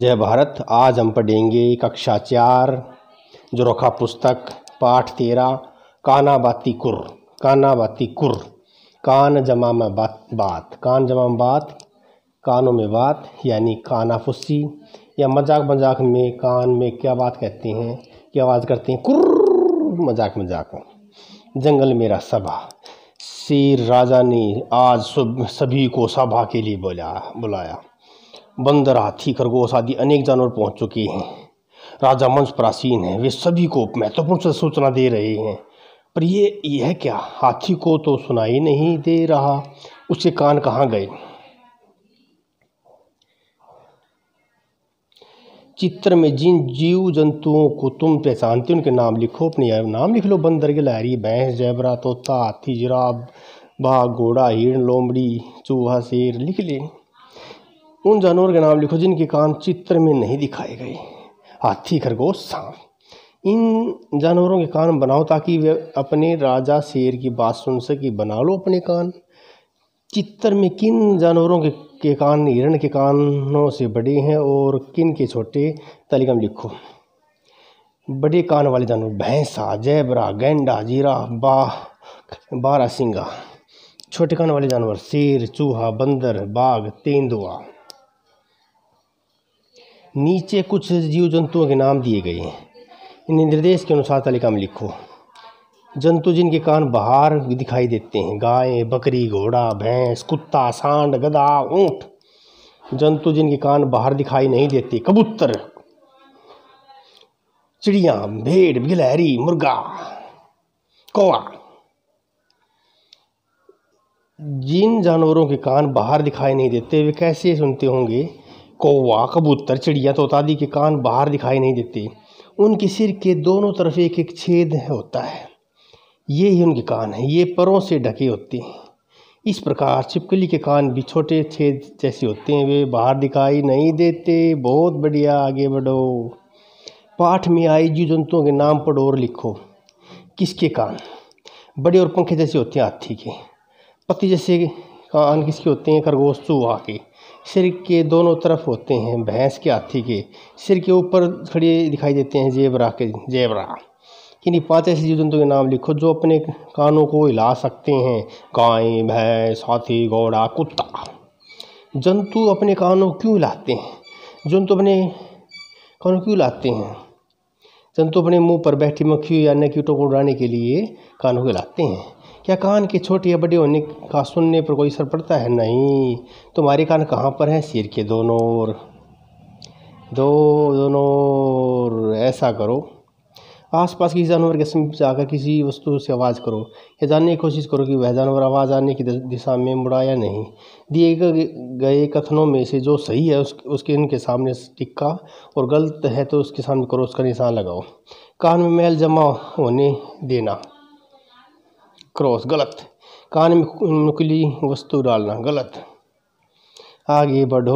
जय भारत। आज हम पढ़ेंगे कक्षा 4 जोरोखा पुस्तक पाठ 13 काना बाती कुर। काना बाती कुर, कान जमा में बात, कान जमा में बात, कानों में बात यानी काना फुस्सी, या मजाक मजाक में कान में क्या बात कहते हैं, क्या आवाज़ करते हैं, कुर्र, मजाक मजाक। जंगल मेरा सभा, शेर राजा ने आज सभी को सभा के लिए बुलाया। बंदर, हाथी, खरगोश आदि अनेक जानवर पहुंच चुके हैं। राजा मंच पर आसीन है, वे सभी को महत्वपूर्ण सूचना दे रहे हैं। पर यह क्या, हाथी को तो सुनाई नहीं दे रहा, उसके कान कहाँ गए? चित्र में जिन जीव जंतुओं को तुम पहचानते उनके नाम लिखो। अपने नाम लिख लो। बंदर, गिलहरी, भैंस, ज़ेबरा, तोता, हाथी, जिराफ, बाघ, घोड़ा, हिरण, लोमड़ी, चूहा, शेर लिख ले। उन जानवरों के नाम लिखो जिनके कान चित्र में नहीं दिखाए गए। हाथी, खरगोश, सांप। इन जानवरों के कान बनाओ ताकि वे अपने राजा शेर की बात सुन सके। बना लो अपने कान। चित्र में किन जानवरों के कान हिरण के कानों से बड़े हैं और किन के छोटे, तालिका में लिखो। बड़े कान वाले जानवर भैंसा, ज़ेबरा, गैंडा, जिराफ, बारहसिंगा। छोटे कान वाले जानवर शेर, चूहा, बंदर, बाघ, तेंदुआ। नीचे कुछ जीव जंतुओं के नाम दिए गए हैं, इन्हें निर्देश के अनुसार तालिका में लिखो। जंतु जिनके कान बाहर दिखाई देते हैं, गाय, बकरी, घोड़ा, भैंस, कुत्ता, सांड, गधा, ऊंट। जंतु जिनके कान बाहर दिखाई नहीं देते, कबूतर, चिड़िया, भेड़, गिलहरी, मुर्गा, कौवा। जिन जानवरों के कान बाहर दिखाई नहीं देते वे कैसे सुनते होंगे? कौवा, कबूतर, चिड़िया, तोता आदि के कान बाहर दिखाई नहीं देते, उनके सिर के दोनों तरफ एक एक छेद होता है, ये ही उनके कान हैं। ये परों से ढके होते हैं। इस प्रकार छिपकली के कान भी छोटे छेद जैसे होते हैं, वे बाहर दिखाई नहीं देते। बहुत बढ़िया, आगे बढ़ो। पाठ में आई जीव जंतुओं के नाम पढ़ो और लिखो। किसके कान बड़े और पंखे जैसे होते हैं? हाथी के। पत्ती जैसे कान किसके होते हैं? खरगोश, चूहा के। सिर के दोनों तरफ होते हैं भैंस के, हाथी के। सिर के ऊपर खड़े दिखाई देते हैं ज़ेबरा के, ज़ेबरा। इन्हीं 5 ऐसे जीव जंतु के नाम लिखो जो अपने कानों को हिला सकते हैं। गाय, भैंस, हाथी, घोड़ा, कुत्ता। जंतु अपने कानों क्यों हिलाते हैं? जंतु अपने कानों क्यों हिलाते हैं? जंतु अपने मुंह पर बैठी मक्खियों या अन्य कीटों को उड़ाने के लिए कानों को हिलाते हैं। क्या कान के छोटे या बड़े होने का सुनने पर कोई असर पड़ता है? नहीं। तुम्हारे कान कहाँ पर हैं? सिर के दोनों ओर। दोनों ओर। ऐसा करो। आसपास किसी जानवर के समीप जाकर किसी वस्तु से आवाज़ करो या जानने की कोशिश करो कि वह जानवर आवाज़ आने की दिशा में मुड़ा या नहीं। दिए गए कथनों में से जो सही है उसके इनके सामने टिक्का और गलत है तो उसके सामने क्रॉस का निशान लगाओ। कान में मैल जमा होने देना, क्रॉस, गलत। कान में नुकीली वस्तु डालना, गलत। आगे बढ़ो।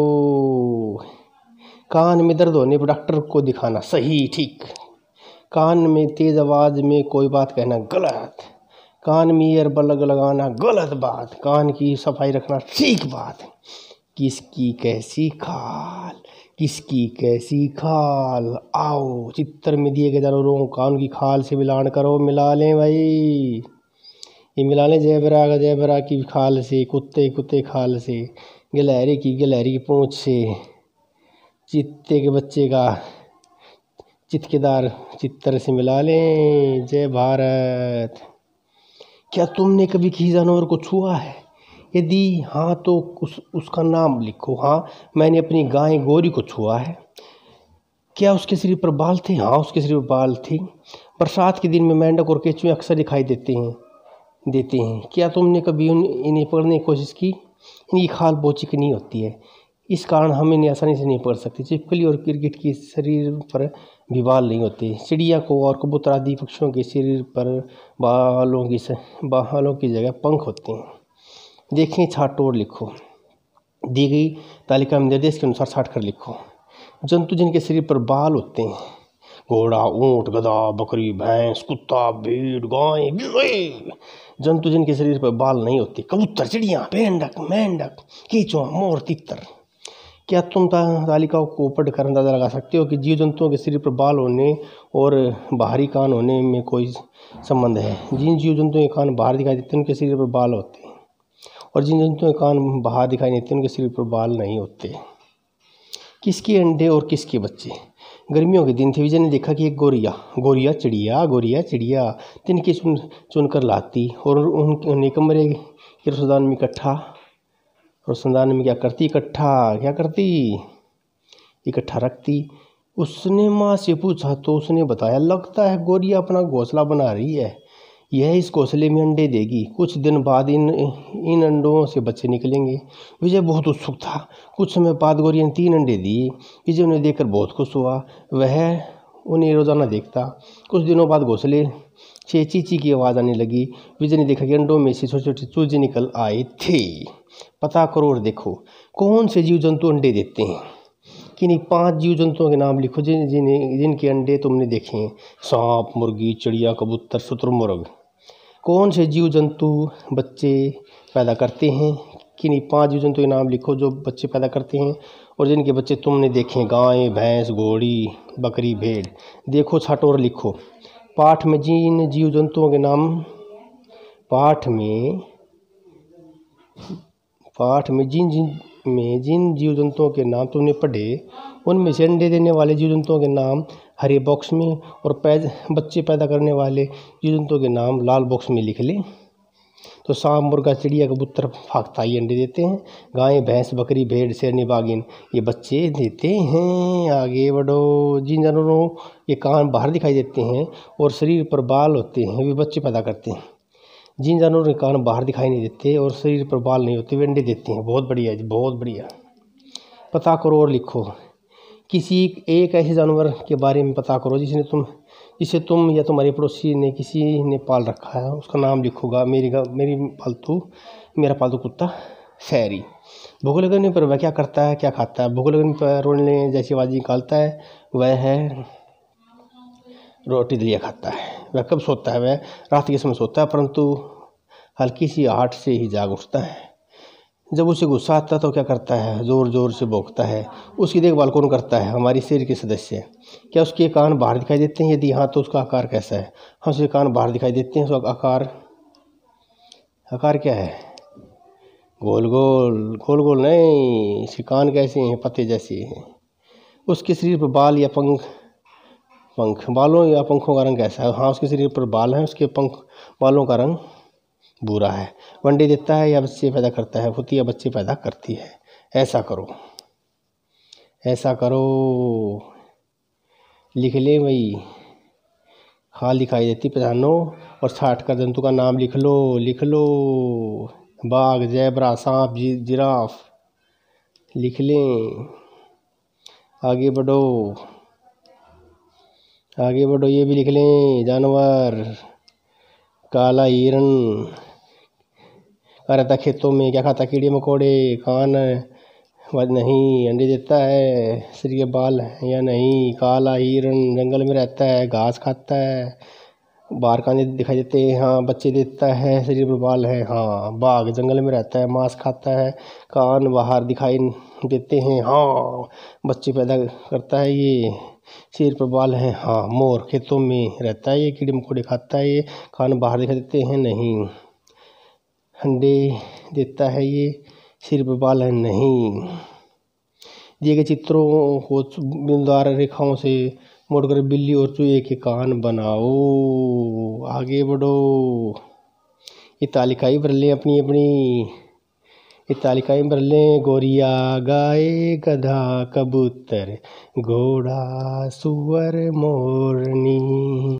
कान में दर्द होने पर डॉक्टर को दिखाना, सही, ठीक। कान में तेज आवाज़ में कोई बात कहना, गलत। कान में ईयरबड लगाना, गलत बात। कान की सफाई रखना, ठीक बात। किसकी कैसी खाल, किसकी कैसी खाल। आओ चित्र में दिए गए जानवरों को कान की खाल से मिलान करो। मिला लें भाई, ये मिला लें। ज़ेबरा की खाल से, कुत्ते खाल से, गिलहरी की पूँछ से, चित्ते के बच्चे का चित्केदार चित्तर से मिला लें। जय भारत। क्या तुमने कभी किसी जानवर को छुआ है? यदि हाँ तो उसका नाम लिखो। हाँ, मैंने अपनी गाय गोरी को छुआ है। क्या उसके शरीर पर बाल थे? हाँ, उसके शरीर पर बाल थे। बरसात के दिन में मेंढक और केंचुए अक्सर दिखाई देते हैं। क्या तुमने कभी इन्हें पकड़ने की कोशिश की? इनकी खाल बहुत चिकनी होती है, इस कारण हम इन्हें आसानी से नहीं पकड़ सकते। छिपकली और गिरगिट के शरीर पर भी बाल नहीं होते। चिड़िया को और कबूतर आदि पक्षियों के शरीर पर बालों की जगह पंख होते हैं। देखें, छाटो और लिखो। दी गई तालिका में निर्देश के अनुसार छाट कर लिखो। जंतु जिनके शरीर पर बाल होते हैं, घोड़ा, ऊंट, गधा, बकरी, भैंस, कुत्ता, भेड़, गाय, बिल्ली। जंतु जिनके शरीर पर बाल नहीं होते, कबूतर, चिड़िया, मेंढक, कीचुआ, मोर, तितर। क्या तुम तालिकाओं को पढ़कर अंदाजा लगा सकते हो कि जीव जंतुओं के शरीर पर बाल होने और बाहरी कान होने में कोई संबंध है? जिन जीव जंतुओं के कान बाहर दिखाई देते हैं उनके शरीर पर बाल होते हैं, और जिन जंतुओं के कान बाहर दिखाई नहीं देते उनके शरीर पर बाल नहीं होते। किसके अंडे और किसके बच्चे? गर्मियों के दिन थे। विजय ने देखा कि एक गोरिया चिड़िया तिनके चुनकर लाती और उन्हें कमरे के रोशनदान में क्या करती? इकट्ठा रखती। उसने माँ से पूछा तो उसने बताया, लगता है गोरिया अपना घोंसला बना रही है, यह इस घोंसले में अंडे देगी। कुछ दिन बाद इन अंडों से बच्चे निकलेंगे। विजय बहुत उत्सुक था। कुछ समय बाद गोरिया ने 3 अंडे दिए। विजय उन्हें देखकर बहुत खुश हुआ। वह उन्हें रोजाना देखता। कुछ दिनों बाद घोंसले से चींची की आवाज़ आने लगी। विजय ने देखा कि अंडों में से छोटे छोटे चूजे निकल आए थे। पता करो और देखो कौन से जीव जंतु अंडे देते हैं। किन्हीं 5 जीव जंतुओं के नाम लिखो जिनके अंडे तुमने देखे हैं। सांप, मुर्गी, चिड़िया, कबूतर, शुतुरमुर्ग। कौन से जीव जंतु बच्चे पैदा करते हैं? किन्हीं 5 जीव जंतु के नाम लिखो जो बच्चे पैदा करते हैं और जिनके बच्चे तुमने देखे हैं। गाय, भैंस, घोड़ी, बकरी, भेड़। देखो छाटो और लिखो। पाठ में जिन जीव जंतुओं के नाम तुमने पढ़े उनमें से अंडे देने वाले जीव जंतुओं के नाम हरे बॉक्स में और बच्चे पैदा करने वाले जीव जंतुओं के नाम लाल बॉक्स में लिख ले। तो सांप, मुर्गा, चिड़िया, कबूतर, फाख्ता ये अंडे देते हैं। गाय, भैंस, बकरी, भेड़, शेरनी, बाघिन ये बच्चे देते हैं। आगे बढ़ो। जिन जानवरों के कान बाहर दिखाई देते हैं और शरीर पर बाल होते हैं वे बच्चे पैदा करते हैं। जिन जानवरों के कान बाहर दिखाई नहीं देते और शरीर पर बाल नहीं होते वे अंडे देते हैं। बहुत बढ़िया जी, बहुत बढ़िया। पता करो और लिखो। किसी एक ऐसे जानवर के बारे में पता करो जिसे तुम या तुम्हारे पड़ोसी ने किसी ने पाल रखा है। उसका नाम लिखोगा। मेरा पालतू कुत्ता सैरी। भूख लगने पर वह क्या करता है, क्या खाता है? भूख लगने पर रोने जैसी आवाज़ निकालता है। वह है रोटी दलिया खाता है। वह कब सोता है? वह रात के समय सोता है, परंतु हल्की सी आहट से ही जाग उठता है। जब उसे गुस्सा आता है तो क्या करता है? ज़ोर ज़ोर से भौंकता है। उसकी देखभाल कौन करता है? हमारी शरीर के सदस्य। क्या उसके कान बाहर दिखाई देते हैं? यदि हाँ तो उसका आकार कैसा है? हाँ, उसके कान बाहर दिखाई देते हैं। उसका आकार क्या है? गोल गोल नहीं। इसके कान कैसे हैं? पत्ते जैसे हैं। उसके शरीर पर बाल या बालों या पंखों का रंग कैसा है? हाँ, उसके शरीर पर बाल हैं। उसके बालों का रंग भूरा है। अंडे देता है या बच्चे पैदा करता है? होती या बच्चे पैदा करती है। ऐसा करो लिख ले भाई। खाल दिखाई देती पहचानो और 60 का जंतु का नाम लिख लो। बाघ, ज़ेबरा, सांप, जिराफ लिख लें। आगे बढ़ो। ये भी लिख लें। जानवर काला हिरण का रहता खेतों में। क्या खाता? कीड़े मकोड़े। कान नहीं। अंडे देता है। शरीर के बाल हैं या नहीं? काला हिरण जंगल में रहता है, घास खाता है। बाहर कान दिखाई देते हैं। हाँ, बच्चे देता है। शरीर पर बाल है। हाँ। बाघ जंगल में रहता है, मांस खाता है। कान बाहर दिखाई देते हैं। हाँ, बच्चे पैदा करता है। ये शरीर पर बाल है। हाँ। मोर खेतों में रहता है। ये कीड़े मकोड़े खाता है। ये कान बाहर दिखाई देते हैं। नहीं। अंडे देता है। ये सिर पर बाल है। नहीं। दिए गए चित्रों को बिंदुदार रेखाओं से मोड़कर बिल्ली और चूहे के कान बनाओ। आगे बढ़ो। ये तालिकाएं भर लें अपनी। ये तालिकाएं भर लें। गोरिया, गाय, गधा, कबूतर, घोड़ा, सुअर, मोरनी।